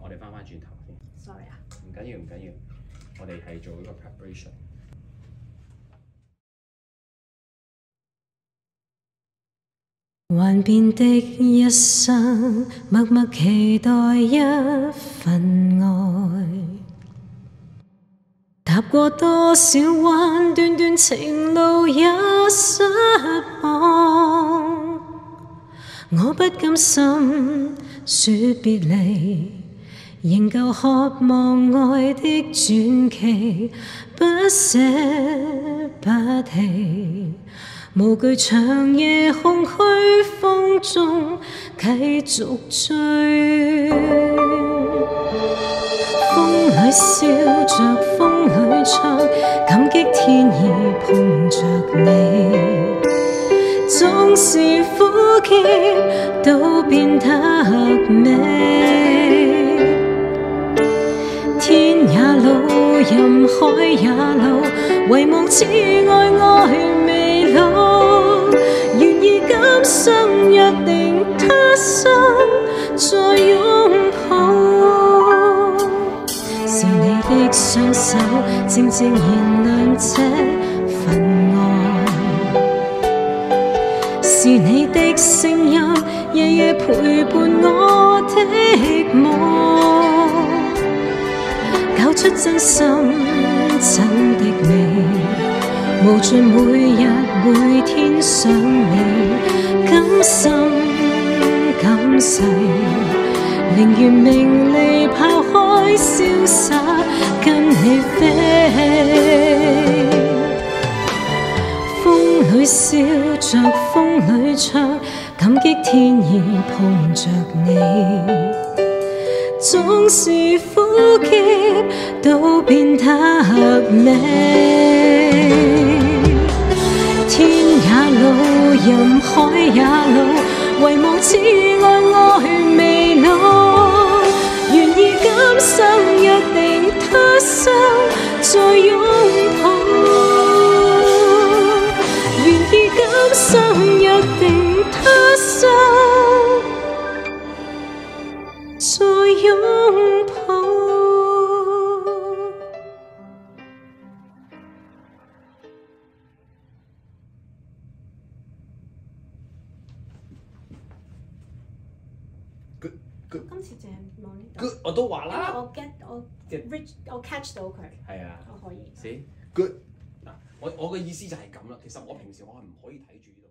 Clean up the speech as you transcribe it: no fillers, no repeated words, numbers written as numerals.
我哋翻轉頭先。 Sorry 啊。 唔緊要，唔緊要，我哋係做一個 preparation。 幻變的一生，默默期待一份愛。踏過多少彎，段段情路也失望。我不甘心說別離，仍舊渴望愛的傳奇，不捨不棄。無懼長夜空虛風中繼續追，風裏笑着風裏唱，感激天意碰着你，縱是苦澀都變得美。天也老，任海也老，遺忘此愛愛未老，願意今生約定他生再擁抱。是你的雙手靜靜燃亮這份愛，是你的聲音夜夜陪伴我的夢，搞出真心真的你，無盡每日每天想你，甘心感世，寧願名利拋開瀟灑跟你飛。風裏笑着風裏唱，感激天意碰着你，縱是苦澀都變得美。天也老，任海也老，遺忘此愛愛未老，願意今生約定他生再擁抱，願意今生約定他生再擁抱。 Good good 今次淨係望呢度。 good， 我都話啦。 我 catch 到佢。 係啊。 我可以。 See good 嗱，我嘅意思就係咁啦。其實我平時我係唔可以睇住呢度。